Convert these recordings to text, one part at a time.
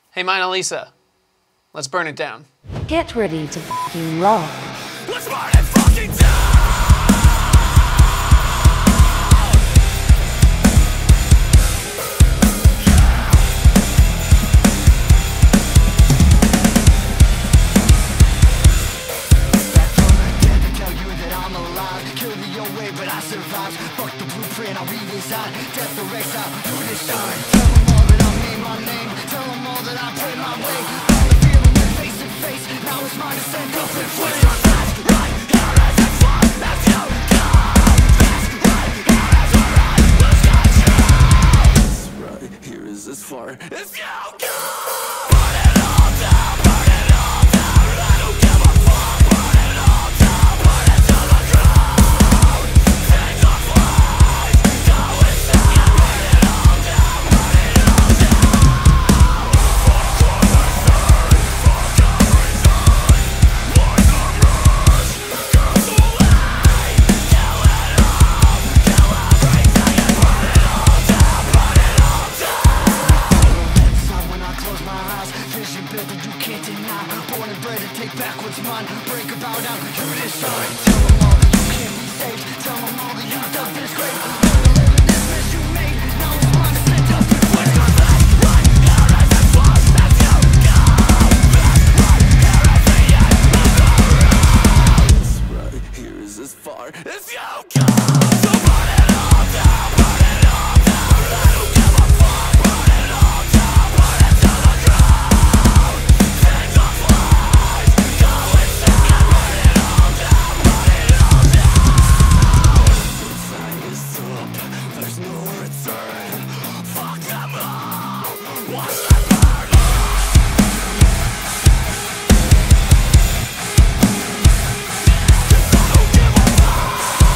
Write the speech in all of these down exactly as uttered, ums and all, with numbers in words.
Hey, Mona Lisa, let's burn it down. Get ready to fucking roll. Let's burn it fucking down! Fuck the blueprint, I'll redesign. Death or exile, do this shine. Tell them all that I made my name. Tell them all that I pray my way. All the feeling with face to face. Now it's mine to send up and play. What's your best? Right here as it's far as you go. Best right here as we're right. Let's get you. This right here is as far as you go. Burn it all down, burn it all down. I don't give a fuck. Burn it all down, burn it to the ground. Things are fine, go inside. Burn it all down, burn it all down. Fuck everything, fuck everything. Like a rush, get away. Kill it all, kill everything. And burn it all down, burn it all down. Inside when I close my eyes, vision built that you can't deny. Born and bred to take back what's mine. Break a bow down, you decide. Tell them all that you can't be saved. Tell them all that you dug this grave. Never living this mess you made. Now it's mine to send up and wait. Your best right here as it was as you go. Best right here as the end of the road. This right here is as far as you go. So burn it all down, burn it all down. I don't give a fuck. Burn it all down, burn it to the ground. Things are fine, go inside. Burn it all down, burn it all down. The sign is up, there's no return. Fuck them all, watch them burn. Cause I don't give a fuck.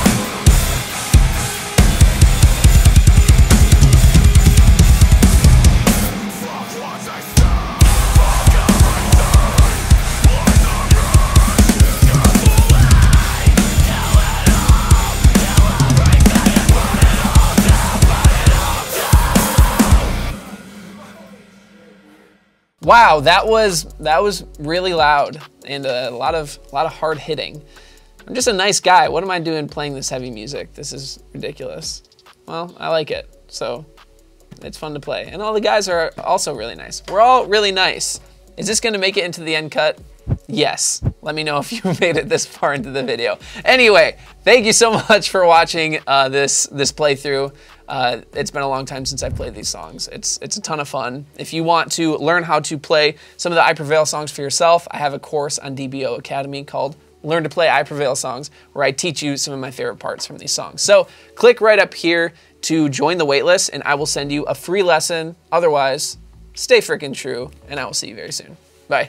Fuck what I said. Fuck everything. Like the rush, get away. Kill it all, kill everything. And burn it all down, burn it all down. Wow, that was that was really loud and a lot of a lot of hard hitting. I'm just a nice guy. What am I doing playing this heavy music? This is ridiculous. Well, I like it, so it's fun to play. And all the guys are also really nice. We're all really nice. Is this gonna make it into the end cut? Yes. Let me know if you made it this far into the video. Anyway, thank you so much for watching uh, this this playthrough. Uh, it's been a long time since I played these songs. It's it's a ton of fun. If you want to learn how to play some of the I Prevail songs for yourself, I have a course on D B O Academy called Learn to Play I Prevail Songs, where I teach you some of my favorite parts from these songs. So click right up here to join the waitlist, and I will send you a free lesson. Otherwise, stay freaking true, and I will see you very soon.